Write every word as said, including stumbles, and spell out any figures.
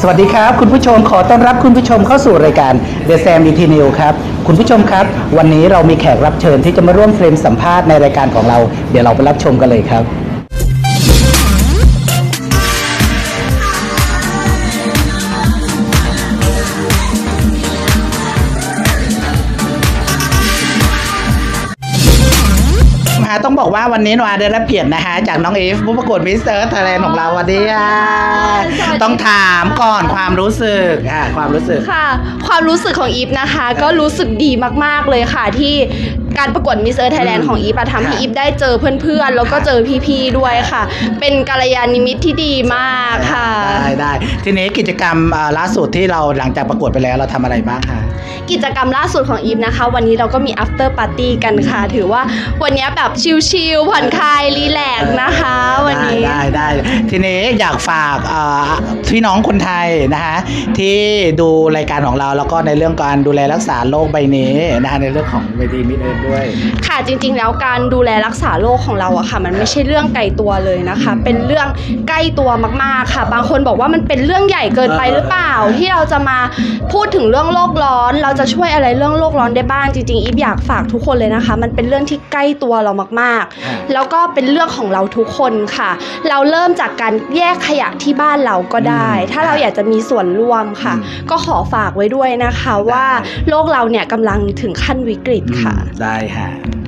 วัสดีครับคุณผู้ชมขอต้อนรับคุณผู้ชมเข้าสู่รายการ The Sam อี ที News ครับคุณผู้ชมครับวันนี้เรามีแขกรับเชิญที่จะมาร่วมเฟรมสัมภาษณ์ในรายการของเราเดี๋ยวเราไปรับชมกันเลยครับต้องบอกว่าวันนี้นวาได้รับเกียรตินะคะจากน้องอีฟผู้ประกวดมิสเตอร์ไทยแลนด์ของเราวันนี้ต้องถามก่อนความรู้สึกอ่ะความรู้สึกค่ะความรู้สึกของอีฟนะคะก็รู้สึกดีมากๆเลยค่ะที่การประกวดมิสเตอร์ไทยแลนด์ของอีฟทำให้อีฟได้เจอเพื่อนๆแล้วก็เจอพี่ๆด้วยค่ะเป็นกัลยาณมิตรที่ดีมากค่ะได้ได้ทีนี้กิจกรรมล่าสุดที่เราหลังจากประกวดไปแล้วเราทำอะไรบ้างคะกิจกรรมล่าสุดของอีฟนะคะวันนี้เราก็มี after party กันค่ะถือว่าวันนี้แบบชิลๆผ่อนคลายรีแลกซ์นะคะวันนี้ได้ได้ทีนี้อยากฝากพี่น้องคนไทยนะคะที่ดูรายการของเราแล้วก็ในเรื่องการดูแลรักษาโรคใบนี้นะคะในเรื่องของเวทีมิดเอิร์ธด้วยค่ะจริงๆแล้วการดูแลรักษาโรคของเราอะค่ะมันไม่ใช่เรื่องไกลตัวเลยนะคะเป็นเรื่องใกล้ตัวมากๆค่ะบางคนบอกว่ามันเป็นเรื่องใหญ่เกินไปหรือเปล่าที่เราจะมาพูดถึงเรื่องโลกร้อนเราจะช่วยอะไรเรื่องโลกร้อนได้บ้างจริงๆอีฟอยากฝากทุกคนเลยนะคะมันเป็นเรื่องที่ใกล้ตัวเรามากๆแล้วก็เป็นเรื่องของเราทุกคนค่ะเราเริ่มจากการแยกขยะที่บ้านเราก็ได้ถ้าเราอยากจะมีส่วนร่วมค่ะก็ขอฝากไว้ด้วยนะคะว่าโลกเราเนี่ยกำลังถึงขั้นวิกฤตค่ะได้ค่ะ